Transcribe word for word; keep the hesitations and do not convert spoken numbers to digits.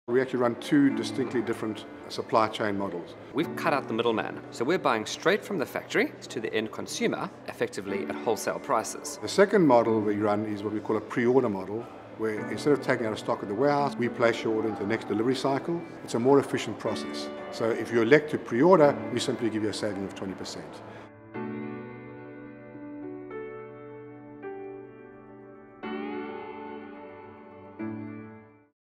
We actually run two distinctly different supply chain models. We've cut out the middleman, so we're buying straight from the factory to the end consumer, effectively at wholesale prices. The second model we run is what we call a pre-order model, where instead of taking out a stock at the warehouse, we place your order into the next delivery cycle. It's a more efficient process. So if you elect to pre-order, we simply give you a saving of twenty percent.